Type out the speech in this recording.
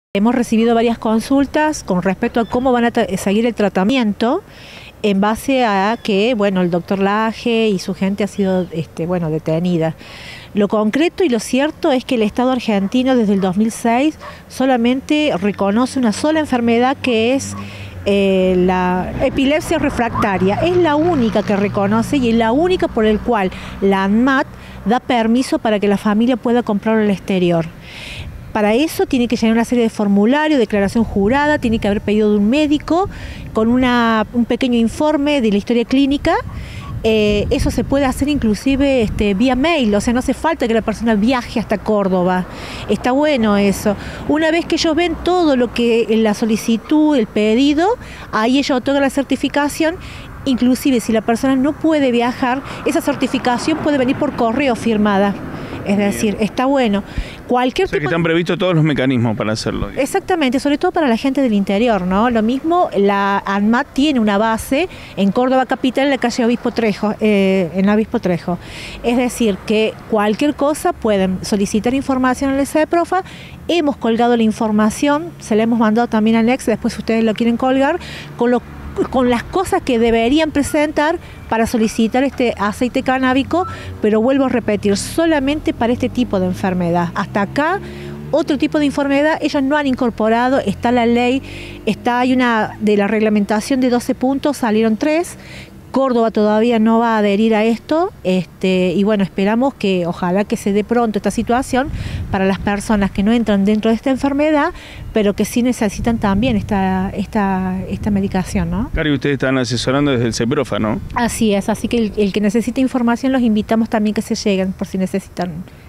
Hemos recibido varias consultas con respecto a cómo van a seguir el tratamiento en base a que, bueno, el doctor Laje y su gente ha sido, detenida. Lo concreto y lo cierto es que el Estado argentino desde el 2006 solamente reconoce una sola enfermedad, que es la epilepsia refractaria. Es la única que reconoce y es la única por el cual la ANMAT da permiso para que la familia pueda comprarlo al exterior. Para eso tiene que llenar una serie de formularios, declaración jurada, tiene que haber pedido de un médico con un pequeño informe de la historia clínica. Eso se puede hacer inclusive vía mail, o sea, no hace falta que la persona viaje hasta Córdoba. Está bueno eso. Una vez que ellos ven todo lo que la solicitud, el pedido, ahí ellos otorgan la certificación. Inclusive si la persona no puede viajar, esa certificación puede venir por correo firmada. Es decir, está bueno. Cualquier que están previstos todos los mecanismos para hacerlo. Exactamente, sobre todo para la gente del interior, ¿no? Lo mismo, la ANMAT tiene una base en Córdoba capital, en la calle Obispo Trejo, en Obispo Trejo. Es decir, que cualquier cosa pueden solicitar información en el CEPROFA. Hemos colgado la información, se la hemos mandado también al NEX, después si ustedes lo quieren colgar, con las cosas que deberían presentar para solicitar este aceite canábico, pero vuelvo a repetir, solamente para este tipo de enfermedad. Hasta acá, otro tipo de enfermedad, ellos no han incorporado, está la ley, hay una de la reglamentación de 12 puntos, salieron 3. Córdoba todavía no va a adherir a esto, y bueno, esperamos que ojalá que se dé pronto esta situación para las personas que no entran dentro de esta enfermedad, pero que sí necesitan también esta medicación, ¿no? Cari, ustedes están asesorando desde el CEPROFA, ¿no? Así es, así que el que necesite información los invitamos también que se lleguen por si necesitan